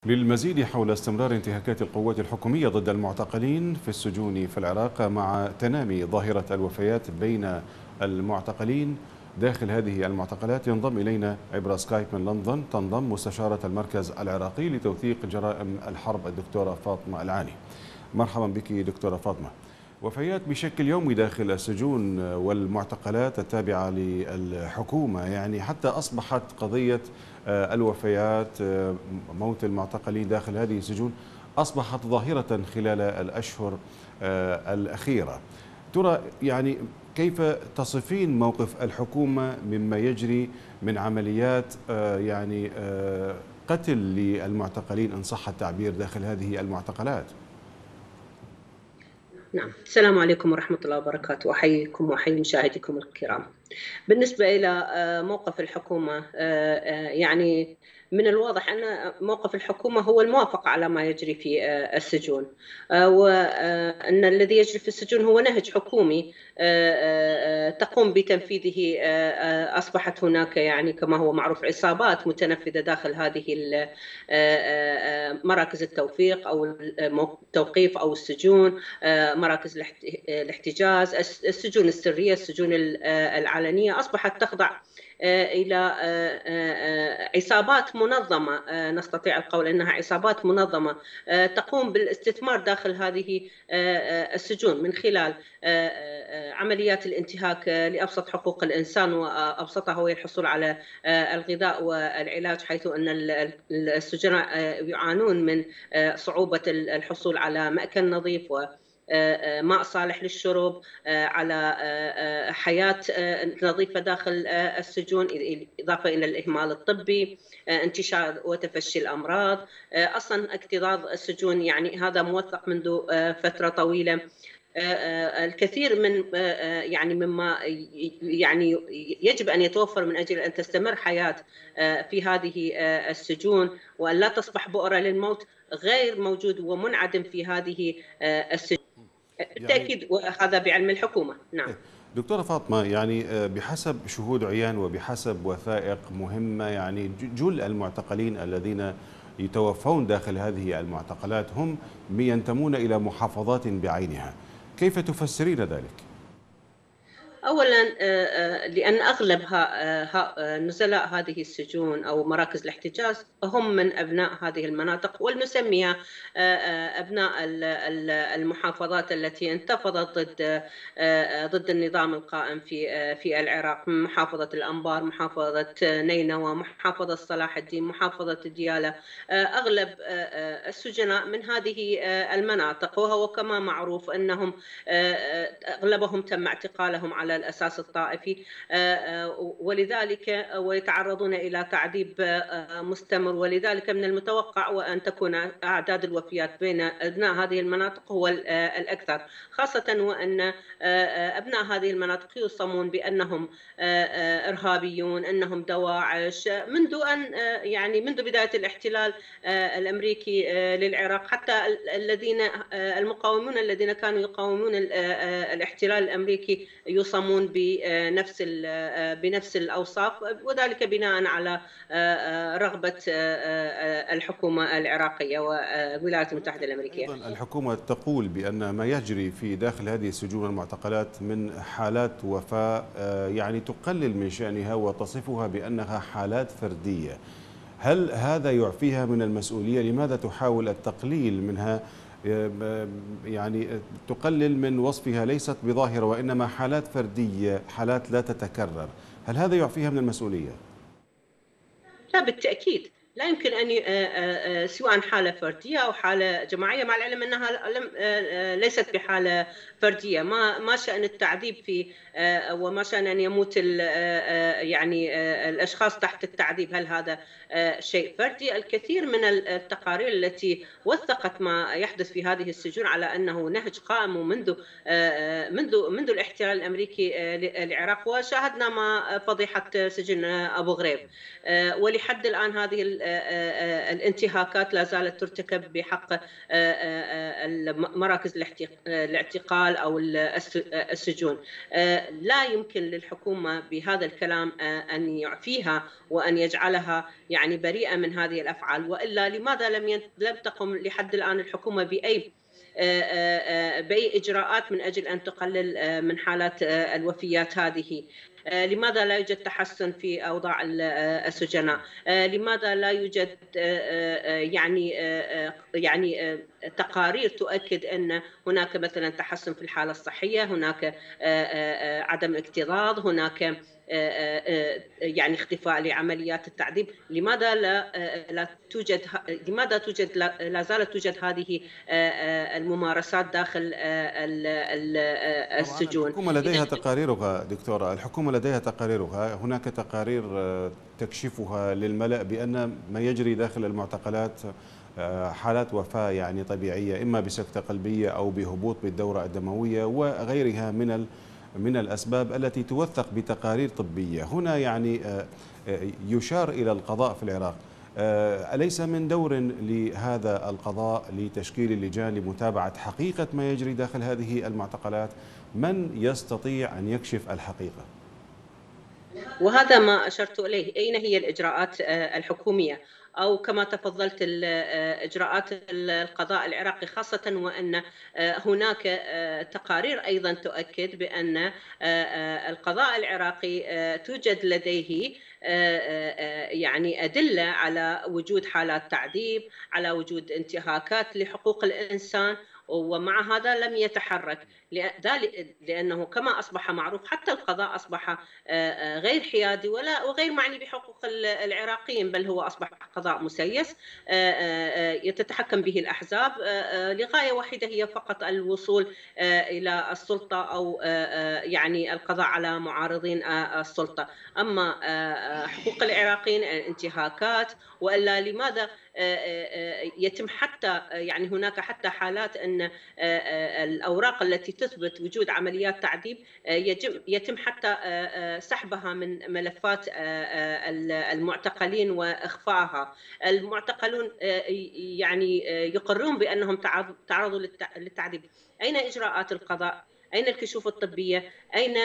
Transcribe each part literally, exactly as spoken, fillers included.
للمزيد حول استمرار انتهاكات القوات الحكومية ضد المعتقلين في السجون في العراق مع تنامي ظاهرة الوفيات بين المعتقلين داخل هذه المعتقلات، ينضم إلينا عبر سكايب من لندن تنضم مستشارة المركز العراقي لتوثيق جرائم الحرب الدكتورة فاطمة العاني. مرحبا بك دكتورة فاطمة. وفيات بشكل يومي داخل السجون والمعتقلات التابعة للحكومة، يعني حتى أصبحت قضية الوفيات، موت المعتقلين داخل هذه السجون، أصبحت ظاهرة خلال الأشهر الأخيرة. ترى يعني كيف تصفين موقف الحكومة مما يجري من عمليات يعني قتل للمعتقلين إن صح التعبير داخل هذه المعتقلات؟ نعم، السلام عليكم ورحمة الله وبركاته، أحييكم وأحيي مشاهديكم الكرام. بالنسبة إلى موقف الحكومة، يعني من الواضح أن موقف الحكومة هو الموافقة على ما يجري في السجون، وأن الذي يجري في السجون هو نهج حكومي تقوم بتنفيذه. أصبحت هناك يعني كما هو معروف عصابات متنفذة داخل هذه مراكز التوثيق أو التوقيف أو السجون، مراكز الاحتجاز، السجون السرية، السجون العلنية، أصبحت تخضع إلى عصابات منظمة. نستطيع القول أنها عصابات منظمة تقوم بالاستثمار داخل هذه السجون من خلال عمليات الانتهاك لأبسط حقوق الإنسان، وأبسطها هو الحصول على الغذاء والعلاج، حيث أن السجناء يعانون من صعوبة الحصول على مأكل نظيف و ماء صالح للشرب، على حياة نظيفة داخل السجون، إضافة إلى الإهمال الطبي، انتشار وتفشي الأمراض. أصلا اكتظاظ السجون يعني هذا موثق منذ فترة طويلة. الكثير من يعني مما يعني يجب أن يتوفر من أجل أن تستمر حياة في هذه السجون وأن لا تصبح بؤرة للموت غير موجود ومنعدم في هذه السجون. بالتأكيد هذا بعلم الحكومة. نعم دكتورة فاطمة، يعني بحسب شهود عيان وبحسب وثائق مهمة، يعني جل المعتقلين الذين يتوفون داخل هذه المعتقلات هم ينتمون إلى محافظات بعينها، كيف تفسرين ذلك؟ أولا لأن أغلب نزلاء هذه السجون أو مراكز الاحتجاز هم من أبناء هذه المناطق، والمسمية أبناء المحافظات التي انتفضت ضد ضد النظام القائم في في العراق، محافظة الأنبار، محافظة نينوى، محافظة صلاح الدين، محافظة ديالى. أغلب السجناء من هذه المناطق، وهو كما معروف أنهم أغلبهم تم اعتقالهم على الأساس الطائفي، ولذلك ويتعرضون إلى تعذيب مستمر، ولذلك من المتوقع وأن تكون أعداد الوفيات بين أبناء هذه المناطق هو الأكثر، خاصة وأن أبناء هذه المناطق يوصمون بأنهم إرهابيون، أنهم دواعش، منذ أن يعني منذ بداية الاحتلال الأمريكي للعراق. حتى الذين المقاومون الذين كانوا يقاومون الاحتلال الأمريكي يصمون بنفس بنفس الأوصاف، وذلك بناء على رغبة الحكومة العراقية والولايات المتحدة الأمريكية. أيضا الحكومة تقول بأن ما يجري في داخل هذه السجون والمعتقلات من حالات وفاة يعني تقلل من شأنها وتصفها بأنها حالات فردية، هل هذا يعفيها من المسؤولية؟ لماذا تحاول التقليل منها، يعني تقلل من وصفها ليست بظاهرة وإنما حالات فردية، حالات لا تتكرر، هل هذا يعفيها من المسؤولية؟ لا بالتأكيد، لا يمكن أن سواء حالة فردية أو حالة جماعية، مع العلم أنها ليست بحالة فردية. ما ما شأن التعذيب في وما شأن أن يموت يعني الأشخاص تحت التعذيب، هل هذا شيء فردي؟ الكثير من التقارير التي وثقت ما يحدث في هذه السجون على أنه نهج قائم منذ منذ منذ الاحتلال الأمريكي للعراق، وشاهدنا ما فضيحة سجن أبو غريب، ولحد الآن هذه الانتهاكات لا زالت ترتكب بحق مراكز الاعتقال أو السجون. لا يمكن للحكومة بهذا الكلام أن يعفيها وأن يجعلها يعني بريئة من هذه الأفعال، وإلا لماذا لم لم تقم لحد الآن الحكومة بأي بأي إجراءات من أجل أن تقلل من حالات الوفيات هذه؟ لماذا لا يوجد تحسن في أوضاع السجناء؟ لماذا لا يوجد يعني يعني تقارير تؤكد أن هناك مثلا تحسن في الحالة الصحية، هناك عدم اكتظاظ، هناك يعني اختفاء لعمليات التعذيب؟ لماذا لا لا توجد لماذا توجد لا زالت توجد هذه الممارسات داخل السجون؟ الحكومة لديها تقاريرها دكتورة، الحكومة لديها تقاريرها، هناك تقارير تكشفها للملأ بأن ما يجري داخل المعتقلات حالات وفاة يعني طبيعية، إما بسكتة قلبية أو بهبوط بالدورة الدموية وغيرها من من الأسباب التي توثق بتقارير طبية. هنا يعني يشار إلى القضاء في العراق، أليس من دور لهذا القضاء لتشكيل اللجان لمتابعة حقيقة ما يجري داخل هذه المعتقلات؟ من يستطيع أن يكشف الحقيقة؟ وهذا ما أشرت إليه. أين هي الإجراءات الحكومية؟ أو كما تفضلت إجراءات القضاء العراقي، خاصة وأن هناك تقارير أيضا تؤكد بأن القضاء العراقي توجد لديه يعني أدلة على وجود حالات تعذيب، على وجود انتهاكات لحقوق الإنسان، ومع هذا لم يتحرك، لأنه كما أصبح معروف حتى القضاء أصبح غير حيادي ولا وغير معني بحقوق العراقيين، بل هو أصبح قضاء مسيس يتتحكم به الأحزاب لغاية واحدة هي فقط الوصول إلى السلطة أو يعني القضاء على معارضين السلطة. أما حقوق العراقيين الانتهاكات، وإلا لماذا يتم حتى يعني هناك حتى حالات أن الأوراق التي تثبت وجود عمليات تعذيب يتم حتى سحبها من ملفات المعتقلين وإخفائها. المعتقلون يعني يقرون بأنهم تعرضوا للتعذيب. أين إجراءات القضاء؟ أين الكشوف الطبية؟ أين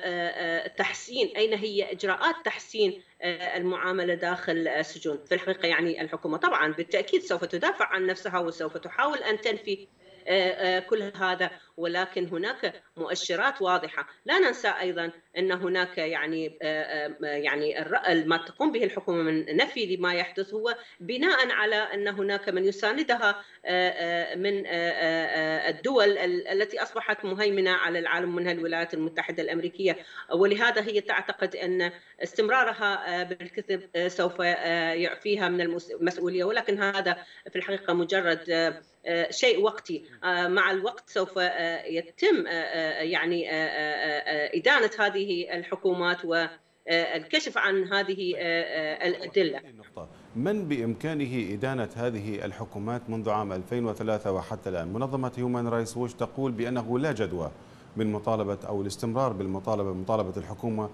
تحسين أين هي إجراءات تحسين المعاملة داخل السجون؟ في الحقيقة يعني الحكومة طبعا بالتأكيد سوف تدافع عن نفسها وسوف تحاول أن تنفي كل هذا، ولكن هناك مؤشرات واضحة. لا ننسى أيضا أن هناك يعني يعني ما تقوم به الحكومة من نفي لما يحدث هو بناء على أن هناك من يساندها من الدول التي أصبحت مهيمنة على العالم منها الولايات المتحدة الأمريكية، ولهذا هي تعتقد أن استمرارها بالكذب سوف يعفيها من المسؤولية، ولكن هذا في الحقيقة مجرد شيء وقتي. مع الوقت سوف يتم يعني إدانة هذه الحكومات والكشف عن هذه الأدلة. من بإمكانه إدانة هذه الحكومات منذ عام ألفين وثلاثة وحتى الآن؟ منظمة هيومان رايتس ووتش تقول بأنه لا جدوى من مطالبة أو الاستمرار بالمطالبة مطالبة الحكومة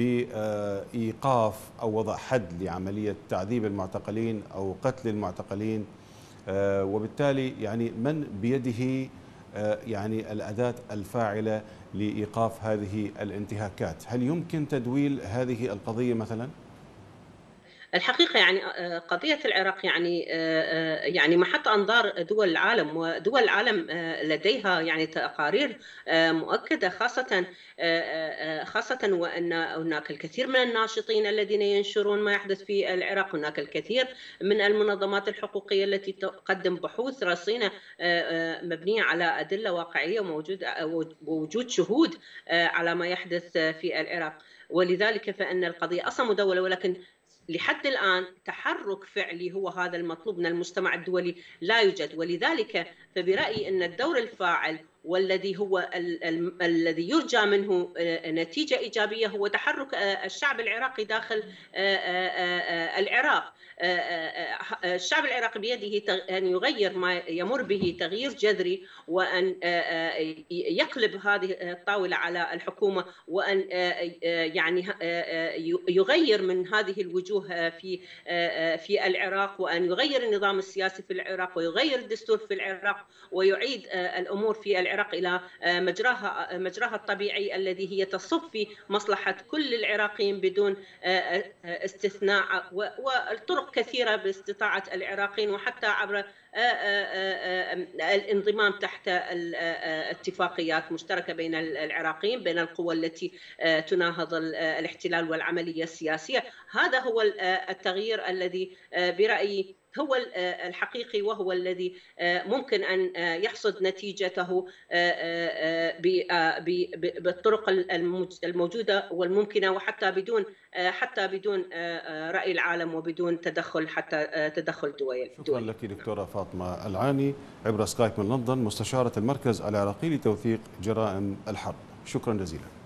بإيقاف أو وضع حد لعملية تعذيب المعتقلين أو قتل المعتقلين، وبالتالي يعني من بيده يعني الأداة الفاعلة لإيقاف هذه الانتهاكات؟ هل يمكن تدويل هذه القضية مثلا؟ الحقيقة يعني قضية العراق يعني يعني محط أنظار دول العالم، ودول العالم لديها يعني تقارير مؤكدة، خاصة خاصة وأن هناك الكثير من الناشطين الذين ينشرون ما يحدث في العراق، هناك الكثير من المنظمات الحقوقية التي تقدم بحوث رصينة مبنية على أدلة واقعية وموجود ووجود شهود على ما يحدث في العراق. ولذلك فإن القضية أصلا مدولة، ولكن لحد الآن تحرك فعلي هو هذا المطلوب من المجتمع الدولي لا يوجد. ولذلك فبرأيي أن الدور الفاعل والذي هو ال ال الذي يرجى منه نتيجة إيجابية هو تحرك الشعب العراقي داخل العراق. الشعب العراقي بيده أن يغير ما يمر به تغيير جذري، وأن يقلب هذه الطاولة على الحكومة، وأن يعني يغير من هذه الوجوه في في العراق، وأن يغير النظام السياسي في العراق، ويغير الدستور في العراق، ويعيد الأمور في العراق إلى مجراها مجراها الطبيعي الذي هي تصب في مصلحة كل العراقيين بدون استثناء، والطرق كثيرة باستطاعة العراقيين، وحتى عبر الانضمام تحت اتفاقيات مشتركة بين العراقيين، بين القوى التي تناهض الاحتلال والعملية السياسية. هذا هو التغيير الذي برأيي هو الحقيقي، وهو الذي ممكن أن يحصد نتيجته بالطرق الموجودة والممكنة، وحتى بدون حتى بدون رأي العالم، وبدون تدخل حتى تدخل دول. شكرا لك دكتورة فاطمة العاني عبر سكايب من لندن، مستشارة المركز العراقي لتوثيق جرائم الحرب. شكرا جزيلا.